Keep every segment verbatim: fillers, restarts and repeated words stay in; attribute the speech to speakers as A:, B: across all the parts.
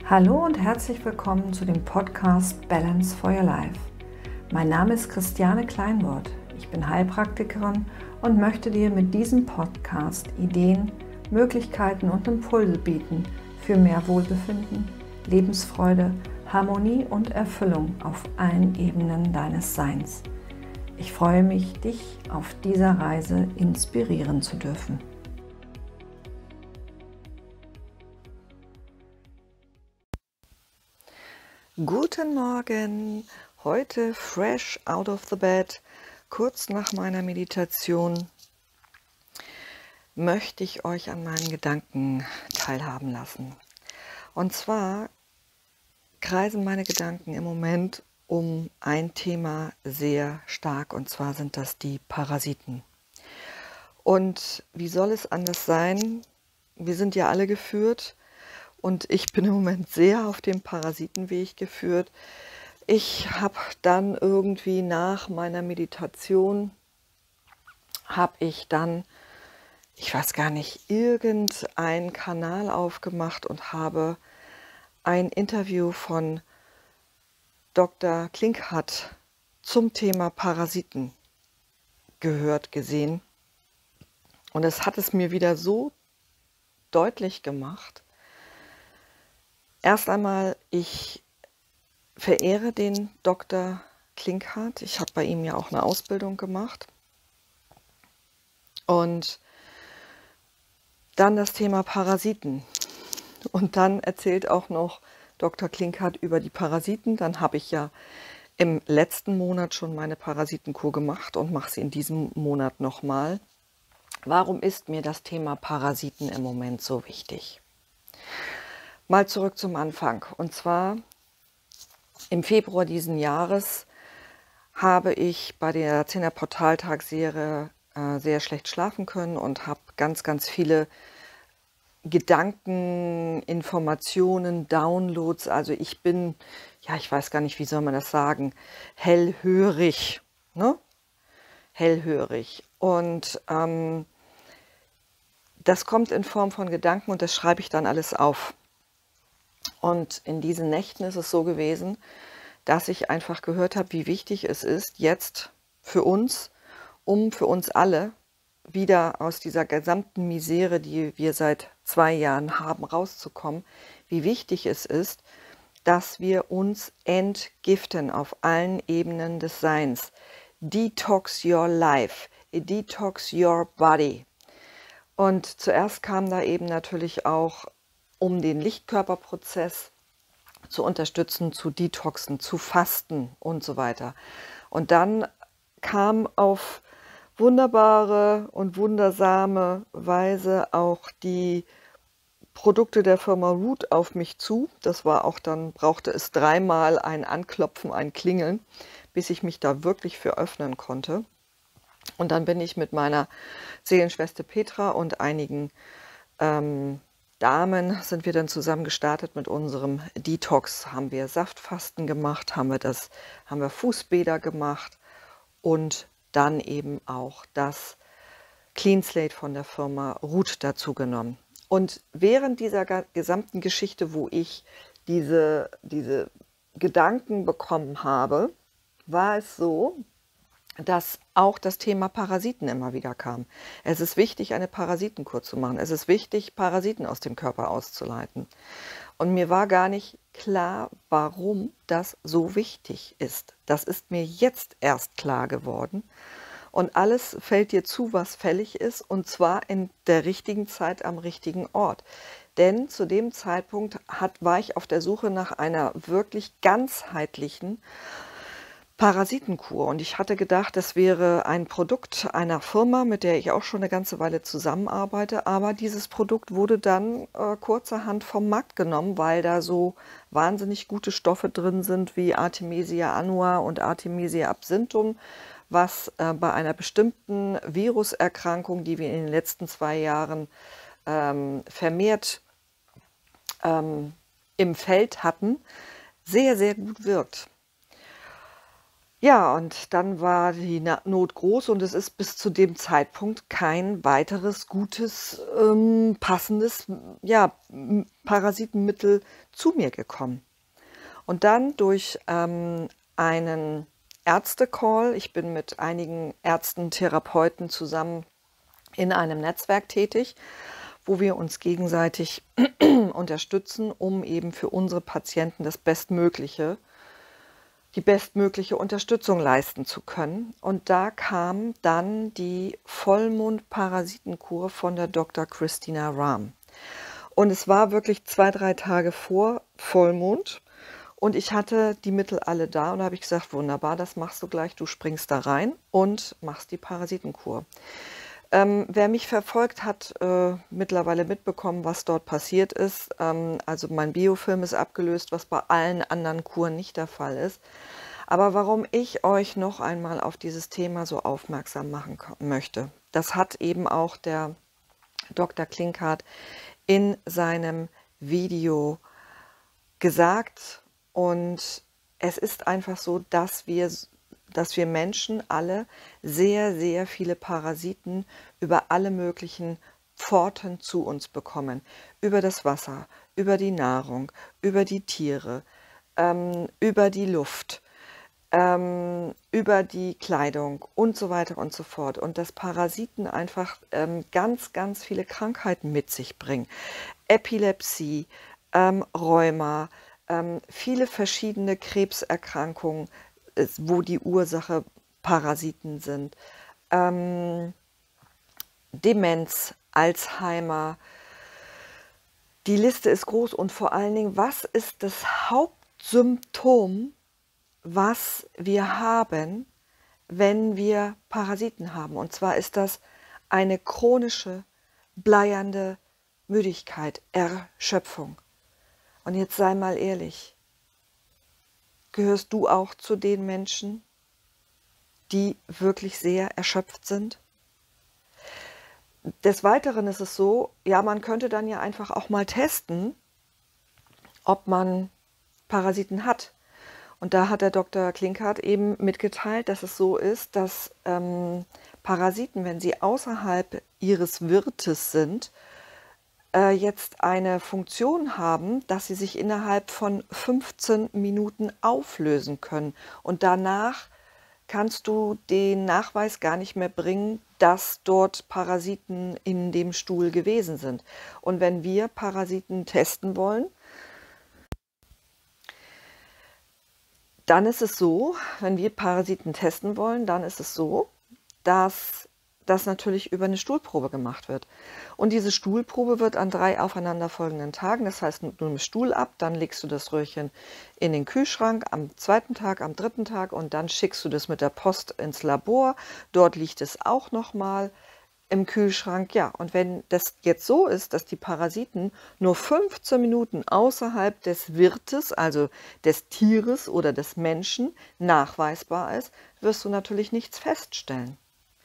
A: Hallo und herzlich willkommen zu dem Podcast Balance for Your Life. Mein Name ist Christiane Kleinwort. Ich bin Heilpraktikerin und möchte dir mit diesem Podcast Ideen, Möglichkeiten und Impulse bieten für mehr Wohlbefinden, Lebensfreude, Harmonie und Erfüllung auf allen Ebenen deines Seins. Ich freue mich, dich auf dieser Reise inspirieren zu dürfen. Guten Morgen, heute fresh out of the bed, kurz nach meiner Meditation möchte ich euch an meinen Gedanken teilhaben lassen. Und zwar kreisen meine Gedanken im Moment um ein Thema sehr stark, und zwar sind das die Parasiten. Und wie soll es anders sein? Wir sind ja alle geführt. Und ich bin im Moment sehr auf dem Parasitenweg geführt. Ich habe dann irgendwie nach meiner Meditation, habe ich dann, ich weiß gar nicht, irgendeinen Kanal aufgemacht und habe ein Interview von Doktor Klinkhardt zum Thema Parasiten gehört, gesehen. Und es hat es mir wieder so deutlich gemacht. Erst einmal, ich verehre den Doktor Klinkhardt. Ich habe bei ihm ja auch eine Ausbildung gemacht. Und dann das Thema Parasiten. Und dann erzählt auch noch Doktor Klinkhardt über die Parasiten. Dann habe ich ja im letzten Monat schon meine Parasitenkur gemacht und mache sie in diesem Monat nochmal. Warum ist mir das Thema Parasiten im Moment so wichtig? Mal zurück zum Anfang. Und zwar im Februar diesen Jahres habe ich bei der zehner Portaltag-Serie äh, sehr schlecht schlafen können und habe ganz, ganz viele Gedanken, Informationen, Downloads. Also ich bin, ja, ich weiß gar nicht, wie soll man das sagen, hellhörig, ne? Hellhörig. Und ähm, das kommt in Form von Gedanken und das schreibe ich dann alles auf. Und in diesen Nächten ist es so gewesen, dass ich einfach gehört habe, wie wichtig es ist, jetzt für uns, um für uns alle wieder aus dieser gesamten Misere, die wir seit zwei Jahren haben, rauszukommen, wie wichtig es ist, dass wir uns entgiften auf allen Ebenen des Seins. Detox your life, detox your body. Und zuerst kam da eben natürlich auch, um den Lichtkörperprozess zu unterstützen, zu detoxen, zu fasten und so weiter. Und dann kam auf wunderbare und wundersame Weise auch die Produkte der Firma Root auf mich zu. Das war auch dann, brauchte es dreimal ein Anklopfen, ein Klingeln, bis ich mich da wirklich für öffnen konnte. Und dann bin ich mit meiner Seelenschwester Petra und einigen ähm, Damen sind wir dann zusammen gestartet mit unserem Detox. Haben wir Saftfasten gemacht, haben wir das, haben wir Fußbäder gemacht und dann eben auch das Clean Slate von der Firma Root dazu genommen. Und während dieser gesamten Geschichte, wo ich diese, diese Gedanken bekommen habe, war es so, dass auch das Thema Parasiten immer wieder kam. Es ist wichtig, eine Parasitenkur zu machen. Es ist wichtig, Parasiten aus dem Körper auszuleiten. Und mir war gar nicht klar, warum das so wichtig ist. Das ist mir jetzt erst klar geworden. Und alles fällt dir zu, was fällig ist, und zwar in der richtigen Zeit am richtigen Ort. Denn zu dem Zeitpunkt hat, war ich auf der Suche nach einer wirklich ganzheitlichen Parasitenkur. Und ich hatte gedacht, das wäre ein Produkt einer Firma, mit der ich auch schon eine ganze Weile zusammenarbeite. Aber dieses Produkt wurde dann äh, kurzerhand vom Markt genommen, weil da so wahnsinnig gute Stoffe drin sind wie Artemisia annua und Artemisia absinthium, was äh, bei einer bestimmten Viruserkrankung, die wir in den letzten zwei Jahren ähm, vermehrt ähm, im Feld hatten, sehr, sehr gut wirkt. Ja, und dann war die Na Not groß und es ist bis zu dem Zeitpunkt kein weiteres gutes, ähm, passendes, m ja, m Parasitenmittel zu mir gekommen. Und dann durch, ähm, einen Ärzte-Call, ich bin mit einigen Ärzten, Therapeuten zusammen in einem Netzwerk tätig, wo wir uns gegenseitig unterstützen, um eben für unsere Patienten das Bestmögliche die bestmögliche Unterstützung leisten zu können. Und da kam dann die Vollmond-Parasitenkur von der Doktor Christina Rahm. Und es war wirklich zwei, drei Tage vor Vollmond und ich hatte die Mittel alle da und da habe ich gesagt: „Wunderbar, das machst du gleich. Du springst da rein und machst die Parasitenkur.“ Ähm, wer mich verfolgt, hat, äh, mittlerweile mitbekommen, was dort passiert ist. Ähm, also mein Biofilm ist abgelöst, was bei allen anderen Kuren nicht der Fall ist. Aber warum ich euch noch einmal auf dieses Thema so aufmerksam machen ko möchte, das hat eben auch der Doktor Klinkhardt in seinem Video gesagt. Und es ist einfach so, dass wir s dass wir Menschen alle sehr, sehr viele Parasiten über alle möglichen Pforten zu uns bekommen. Über das Wasser, über die Nahrung, über die Tiere, ähm, über die Luft, ähm, über die Kleidung und so weiter und so fort. Und dass Parasiten einfach, ähm, ganz, ganz viele Krankheiten mit sich bringen. Epilepsie, ähm, Rheuma, ähm, viele verschiedene Krebserkrankungen, es wo die Ursache Parasiten sind. Ähm, Demenz, Alzheimer. Die Liste ist groß und vor allen Dingen, was ist das Hauptsymptom, was wir haben, wenn wir Parasiten haben? Und zwar ist das eine chronische, bleiernde Müdigkeit, Erschöpfung. Und jetzt sei mal ehrlich, gehörst du auch zu den Menschen, die wirklich sehr erschöpft sind? Des Weiteren ist es so, ja, man könnte dann ja einfach auch mal testen, ob man Parasiten hat. Und da hat der Doktor Klinkhardt eben mitgeteilt, dass es so ist, dass, ähm, Parasiten, wenn sie außerhalb ihres Wirtes sind, äh, jetzt eine Funktion haben, dass sie sich innerhalb von fünfzehn Minuten auflösen können. Und danach kannst du den Nachweis gar nicht mehr bringen, dass dort Parasiten in dem Stuhl gewesen sind. Und wenn wir Parasiten testen wollen dann ist es so, wenn wir Parasiten testen wollen, dann ist es so, dass das natürlich über 'ne Stuhlprobe gemacht wird. Und diese Stuhlprobe wird an drei aufeinanderfolgenden Tagen, das heißt, du nimmst Stuhl ab, dann legst du das Röhrchen in den Kühlschrank am zweiten Tag, am dritten Tag und dann schickst du das mit der Post ins Labor. Dort liegt es auch noch mal im Kühlschrank. Ja, und wenn das jetzt so ist, dass die Parasiten nur fünfzehn Minuten außerhalb des Wirtes, also des Tieres oder des Menschen, nachweisbar ist, wirst du natürlich nichts feststellen.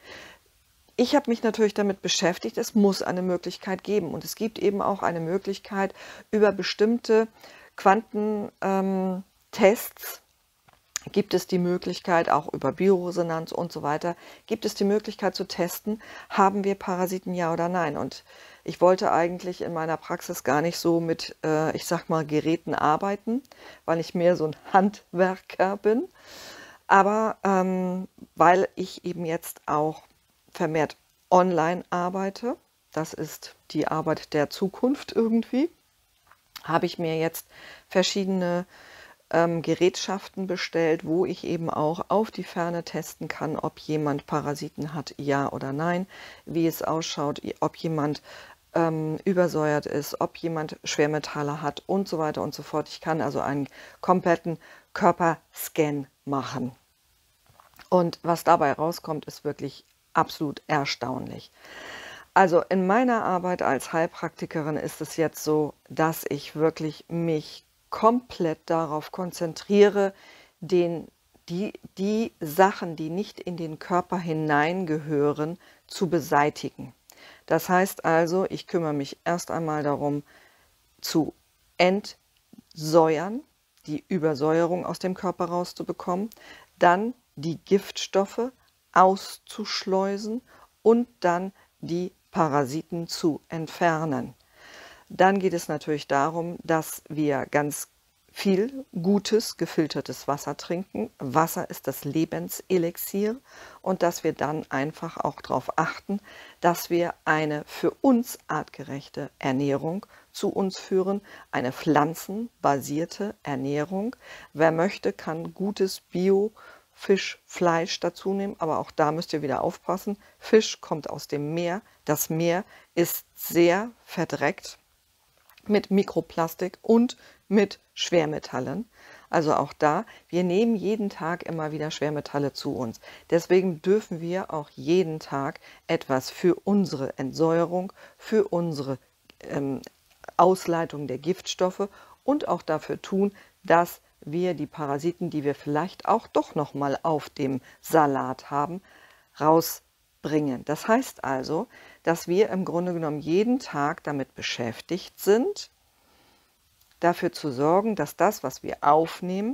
A: Ich habe mich natürlich damit beschäftigt, es muss eine Möglichkeit geben. Und es gibt eben auch eine Möglichkeit, über bestimmte Quanten ähm, Tests gibt es die Möglichkeit, auch über Bioresonanz und so weiter, gibt es die Möglichkeit zu testen, haben wir Parasiten, ja oder nein? Und ich wollte eigentlich in meiner Praxis gar nicht so mit, äh, ich sage mal, Geräten arbeiten, weil ich mehr so 'n Handwerker bin. Aber, ähm, weil ich eben jetzt auch vermehrt online arbeite, das ist die Arbeit der Zukunft irgendwie, habe ich mir jetzt verschiedene, ähm, Gerätschaften bestellt, wo ich eben auch auf die Ferne testen kann, ob jemand Parasiten hat, ja oder nein, wie es ausschaut, i ob jemand, ähm, übersäuert ist, ob jemand Schwermetalle hat und so weiter und so fort. Ich kann also einen kompletten Körperscan machen. Und was dabei rauskommt, ist wirklich absolut erstaunlich. Also, in meiner Arbeit als Heilpraktikerin ist es jetzt so, dass ich wirklich mich komplett darauf konzentriere, den die die Sachen, die nicht in den Körper hineingehören, zu beseitigen. Das heißt also, ich kümmere mich erst einmal darum, zu entsäuern, die Übersäuerung aus dem Körper rauszubekommen. Dann die Giftstoffe auszuschleusen und dann die Parasiten zu entfernen. Dann geht es natürlich darum, dass wir ganz viel gutes, gefiltertes Wasser trinken. Wasser ist das Lebenselixier und dass wir dann einfach auch darauf achten, dass wir eine für uns artgerechte Ernährung zu uns führen, eine pflanzenbasierte Ernährung. Wer möchte, kann gutes Bio Fisch, Fleisch dazu nehmen, aber auch da müsst ihr wieder aufpassen. Fisch kommt aus dem Meer. Das Meer ist sehr verdreckt mit Mikroplastik und mit Schwermetallen. Also auch da, wir nehmen jeden Tag immer wieder Schwermetalle zu uns. Deswegen dürfen wir auch jeden Tag etwas für unsere Entsäuerung, für unsere ähm, Ausleitung der Giftstoffe und auch dafür tun, dass wir die Parasiten, die wir vielleicht auch doch noch mal auf dem Salat haben, rausbringen. Das heißt also, dass wir im Grunde genommen jeden Tag damit beschäftigt sind, dafür zu sorgen, dass das, was wir aufnehmen,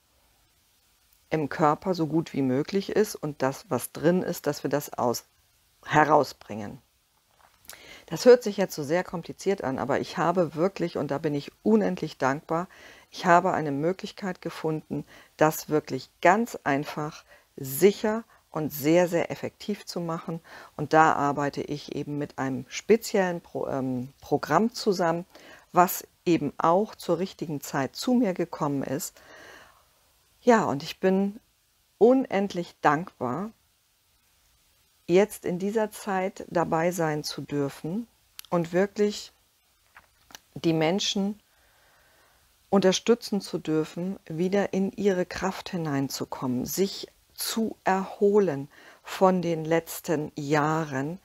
A: im Körper so gut wie möglich ist und das, was drin ist, dass wir das aus, herausbringen. Das hört sich jetzt so sehr kompliziert an, aber ich habe wirklich, und da bin ich unendlich dankbar, ich habe eine Möglichkeit gefunden, das wirklich ganz einfach, sicher und sehr, sehr effektiv zu machen. Und da arbeite ich eben mit einem speziellen Pro, ähm, Programm zusammen, was eben auch zur richtigen Zeit zu mir gekommen ist. Ja, und ich bin unendlich dankbar, jetzt in dieser Zeit dabei sein zu dürfen und wirklich die Menschen unterstützen zu dürfen, wieder in ihre Kraft hineinzukommen, sich zu erholen von den letzten Jahren.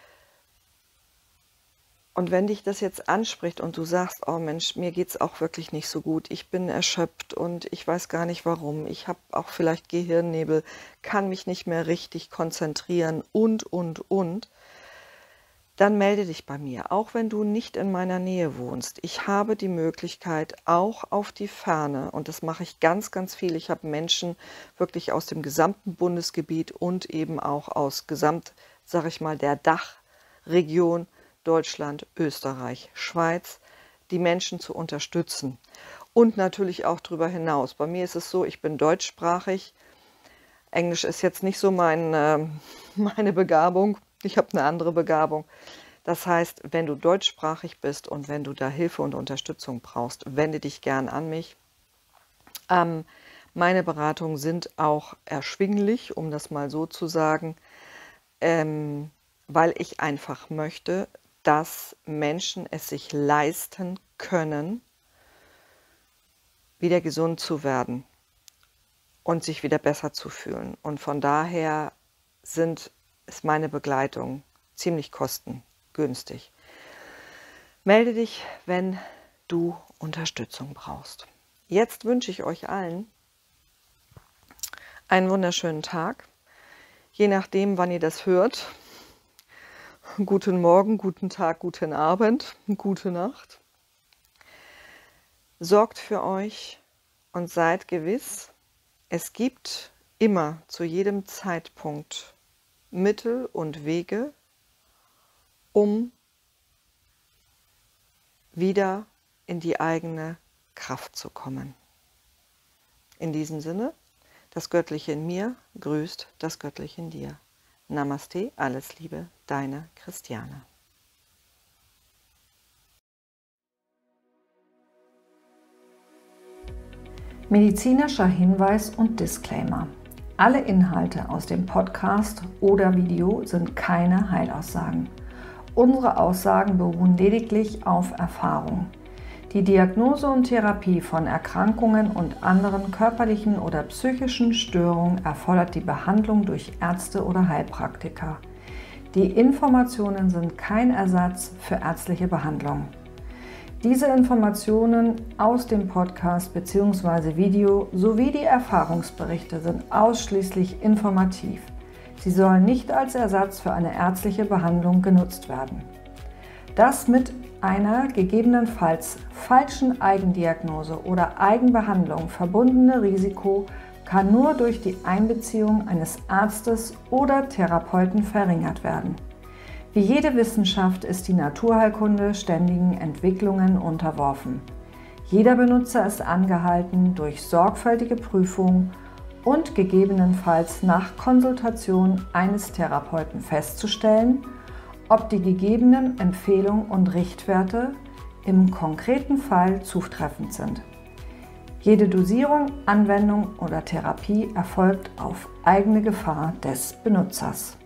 A: Und wenn dich das jetzt anspricht und du sagst, oh Mensch, mir geht es auch wirklich nicht so gut, ich bin erschöpft und ich weiß gar nicht warum, ich habe auch vielleicht Gehirnnebel, kann mich nicht mehr richtig konzentrieren und, und, und, dann melde dich bei mir, auch wenn du nicht in meiner Nähe wohnst. Ich habe die Möglichkeit, auch auf die Ferne, und das mache ich ganz, ganz viel, ich habe Menschen wirklich aus dem gesamten Bundesgebiet und eben auch aus gesamt, sage ich mal, der Dachregion, Deutschland, Österreich, Schweiz, die Menschen zu unterstützen. Und natürlich auch darüber hinaus. Bei mir ist es so, ich bin deutschsprachig. Englisch ist jetzt nicht so mein, äh, meine Begabung. Ich habe eine andere Begabung. Das heißt, wenn du deutschsprachig bist und wenn du da Hilfe und Unterstützung brauchst, wende dich gern an mich. Ähm, meine Beratungen sind auch erschwinglich, um das mal so zu sagen, ähm, weil ich einfach möchte, dass Menschen es sich leisten können, wieder gesund zu werden und sich wieder besser zu fühlen. Und von daher sind, ist meine Begleitung ziemlich kostengünstig. Melde dich, wenn du Unterstützung brauchst. Jetzt wünsche ich euch allen einen wunderschönen Tag. Je nachdem, wann ihr das hört. Guten Morgen, guten Tag, guten Abend, gute Nacht. Sorgt für euch und seid gewiss, es gibt immer zu jedem Zeitpunkt Mittel und Wege, um wieder in die eigene Kraft zu kommen. In diesem Sinne, das Göttliche in mir grüßt das Göttliche in dir. Namaste, alles Liebe, deine Christiane.
B: Medizinischer Hinweis und Disclaimer. Alle Inhalte aus dem Podcast oder Video sind keine Heilaussagen. Unsere Aussagen beruhen lediglich auf Erfahrung. Die Diagnose und Therapie von Erkrankungen und anderen körperlichen oder psychischen Störungen erfordert die Behandlung durch Ärzte oder Heilpraktiker. Die Informationen sind kein Ersatz für ärztliche Behandlung. Diese Informationen aus dem Podcast bzw. Video sowie die Erfahrungsberichte sind ausschließlich informativ. Sie sollen nicht als Ersatz für eine ärztliche Behandlung genutzt werden. Das mit einer gegebenenfalls falschen Eigendiagnose oder Eigenbehandlung verbundene Risiko kann nur durch die Einbeziehung eines Arztes oder Therapeuten verringert werden. Wie jede Wissenschaft ist die Naturheilkunde ständigen Entwicklungen unterworfen. Jeder Benutzer ist angehalten, durch sorgfältige Prüfung und gegebenenfalls nach Konsultation eines Therapeuten festzustellen, ob die gegebenen Empfehlungen und Richtwerte im konkreten Fall zutreffend sind. Jede Dosierung, Anwendung oder Therapie erfolgt auf eigene Gefahr des Benutzers.